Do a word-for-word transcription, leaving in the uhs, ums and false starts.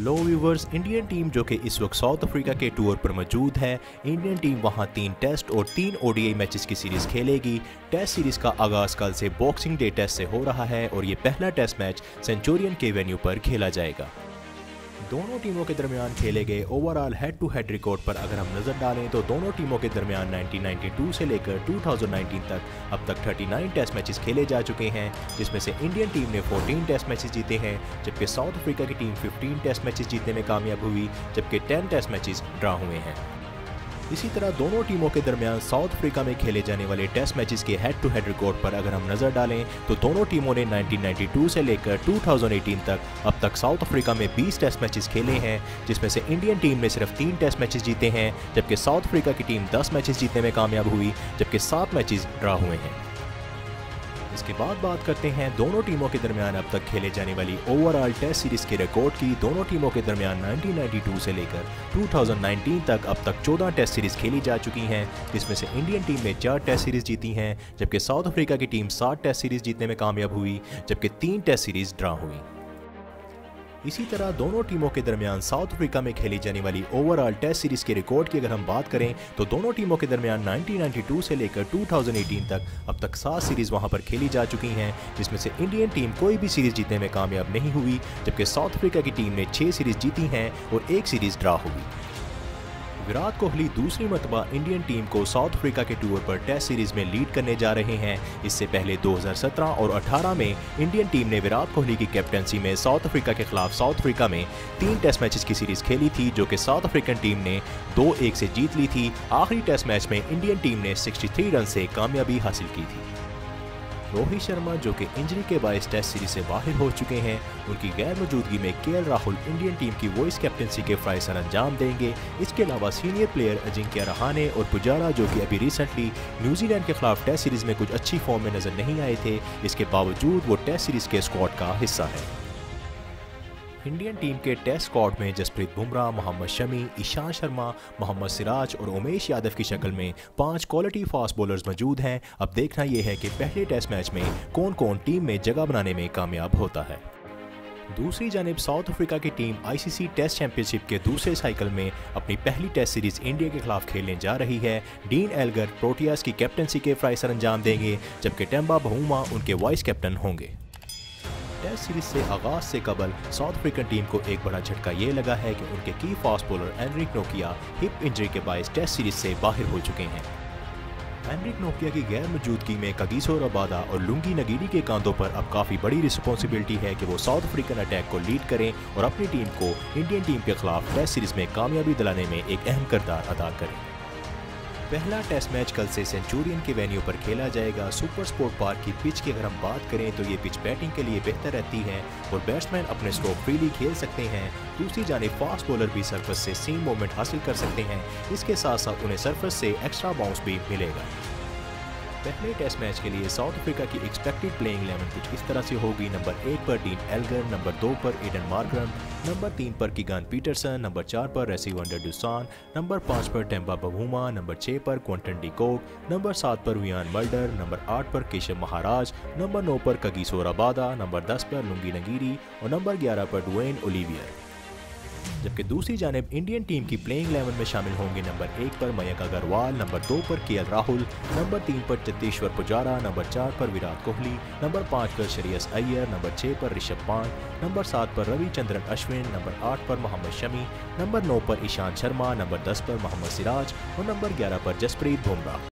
Hello viewers, Indian team जो कि इस वक्त साउथ अफ्रीका के टूर पर मौजूद है। इंडियन टीम वहां तीन टेस्ट और तीन ओडीआई मैचेस की सीरीज़ खेलेगी। टेस्ट सीरीज़ का आगाज़ कल से बॉक्सिंग डे टेस्ट से हो रहा है और ये पहला टेस्ट मैच सेंचुरियन के वेन्यू पर खेला जाएगा। दोनों टीमों के दरमियान खेले गए overall head to head record पर अगर हम नज़र डालें तो दोनों टीमों के दरमियान नाइनटीन नाइंटी टू से लेकर टू थाउजेंड नाइनटीन तक अब तक उनतालीस टेस्ट मैचेस खेले जा चुके हैं, जिसमें से इंडियन टीम ने चौदह टेस्ट मैचेस जीते हैं, जबकि साउथ अफ्रीका की टीम पंद्रह टेस्ट मैचेस जीतने में कामयाब हुई, जबकि दस टेस्ट मैचेस ड्रा हुए हैं। इसी तरह दोनों टीमों के दरमियान साउथ अफ्रीका में खेले जाने वाले टेस्ट मैचेस के हेड टू हेड रिकॉर्ड पर अगर हम नज़र डालें तो दोनों टीमों ने नाइनटीन नाइंटी टू से लेकर टू थाउजेंड एटीन तक अब तक साउथ अफ्रीका में बीस टेस्ट मैचेस खेले हैं, जिसमें से इंडियन टीम ने सिर्फ तीन टेस्ट मैचेस जीते हैं, जबकि साउथ अफ्रीका की टीम दस मैचेस जीतने में कामयाब हुई, जबकि सात मैचेस ड्रा हुए हैं। इसके बाद बात करते हैं दोनों टीमों के दरमियान अब तक खेले जाने वाली ओवरऑल टेस्ट सीरीज़ के रिकॉर्ड की। दोनों टीमों के दरमियान नाइनटीन नाइंटी टू से लेकर टू थाउजेंड नाइनटीन तक अब तक चौदह टेस्ट सीरीज़ खेली जा चुकी हैं, जिसमें से इंडियन टीम ने चार टेस्ट सीरीज़ जीती हैं, जबकि साउथ अफ्रीका की टीम सात टेस्ट सीरीज़ जीतने में कामयाब हुई, जबकि तीन टेस्ट सीरीज़ ड्रा हुई। इसी तरह दोनों टीमों के दरमियान साउथ अफ्रीका में खेली जाने वाली ओवरऑल टेस्ट सीरीज़ के रिकॉर्ड की अगर हम बात करें तो दोनों टीमों के दरमियान नाइनटीन नाइंटी टू से लेकर टू थाउजेंड एटीन तक अब तक सात सीरीज़ वहां पर खेली जा चुकी हैं, जिसमें से इंडियन टीम कोई भी सीरीज़ जीतने में कामयाब नहीं हुई, जबकि साउथ अफ्रीका की टीम ने छः सीरीज़ जीती हैं और एक सीरीज़ ड्रा हुई। विराट कोहली दूसरी मरतबा इंडियन टीम को साउथ अफ्रीका के टूर पर टेस्ट सीरीज में लीड करने जा रहे हैं। इससे पहले दो हज़ार सत्रह और अठारह में इंडियन टीम ने विराट कोहली की कैप्टनसी में साउथ अफ्रीका के खिलाफ साउथ अफ्रीका में तीन टेस्ट मैचेस की सीरीज खेली थी, जो कि साउथ अफ्रीकन टीम ने दो एक से जीत ली थी। आखिरी टेस्ट मैच में इंडियन टीम ने तिरसठ रन से कामयाबी हासिल की थी। रोहित शर्मा जो कि इंजरी के बायस टेस्ट सीरीज से बाहर हो चुके हैं, उनकी गैर मौजूदगी में केएल राहुल इंडियन टीम की वॉइस कैप्टनसी के फराइज सर अंजाम देंगे। इसके अलावा सीनियर प्लेयर अजिंक्य रहाणे और पुजारा जो कि अभी रिसेंटली न्यूजीलैंड के खिलाफ टेस्ट सीरीज में कुछ अच्छी फॉर्म में नजर नहीं आए थे, इसके बावजूद वो टेस्ट सीरीज के स्क्वाड का हिस्सा है। इंडियन टीम के टेस्ट स्क्वाड में जसप्रीत बुमराह, मोहम्मद शमी, ईशांत शर्मा, मोहम्मद सिराज और उमेश यादव की शक्ल में पांच क्वालिटी फास्ट बॉलर्स मौजूद हैं। अब देखना यह है कि पहले टेस्ट मैच में कौन कौन टीम में जगह बनाने में कामयाब होता है। दूसरी जानिब साउथ अफ्रीका की टीम आईसीसी टेस्ट चैंपियनशिप के दूसरे साइकिल में अपनी पहली टेस्ट सीरीज इंडिया के खिलाफ खेलने जा रही है। डीन एल्गर प्रोटियास की कैप्टनसी के फराइज सर अंजाम देंगे, जबकि टेम्बा बहुमा उनके वाइस कैप्टन होंगे। टेस्ट सीरीज से आगाज से कबल साउथ अफ्रीकन टीम को एक बड़ा झटका ये लगा है कि उनके की फास्ट बॉलर एनरिक नोकिया हिप इंजरी के बायस टेस्ट सीरीज से बाहर हो चुके हैं। एनरिक नोकिया की गैर मौजूदगी में कगिसो रबादा और लुंगी नगीरी के कांधों पर अब काफ़ी बड़ी रिस्पॉन्सिबिलिटी है कि वो साउथ अफ्रीकन अटैक को लीड करें और अपनी टीम को इंडियन टीम के खिलाफ टेस्ट सीरीज में कामयाबी दिलाने में एक अहम किरदार अदा करें। पहला टेस्ट मैच कल से सेंचुरियन के वेन्यू पर खेला जाएगा। सुपर स्पोर्ट पार्क की पिच की अगर हम बात करें तो ये पिच बैटिंग के लिए बेहतर रहती है और बैट्समैन अपने स्ट्रोक फ्रीली खेल सकते हैं। दूसरी जानिब फास्ट बॉलर भी सरफेस से सीम मूवमेंट हासिल कर सकते हैं, इसके साथ साथ उन्हें सरफेस से एक्स्ट्रा बाउंस भी मिलेगा। पहले टेस्ट मैच के लिए साउथ अफ्रीका की एक्सपेक्टेड प्लेइंग इलेवन कुछ इस तरह से होगी। नंबर एक पर डीन एल्गर, नंबर दो पर एडन मार्करम, नंबर तीन पर कीगान पीटरसन, नंबर चार पर रेसी वंडर डुसान, नंबर पाँच पर टेम्बा बहुमा, नंबर छः पर क्विंटन डी कॉक, नंबर सात पर वियान मल्डर, नंबर आठ पर केशव महाराज, नंबर नौ पर कगिसो रबादा, नंबर दस पर लुंगी नगीरी और नंबर ग्यारह पर डुवेन ओलिवियर। जबकि दूसरी जानिब इंडियन टीम की प्लेइंग इलेवन में शामिल होंगे नंबर एक पर मयंक अग्रवाल, नंबर दो पर केएल राहुल, नंबर तीन पर चेतेश्वर पुजारा, नंबर चार पर विराट कोहली, नंबर पाँच पर श्रेयस अय्यर, नंबर छः पर ऋषभ पंत, नंबर सात पर रविचंद्रन अश्विन, नंबर आठ पर मोहम्मद शमी, नंबर नौ पर ईशांत शर्मा, नंबर दस पर मोहम्मद सिराज और नंबर ग्यारह पर जसप्रीत बुमराह।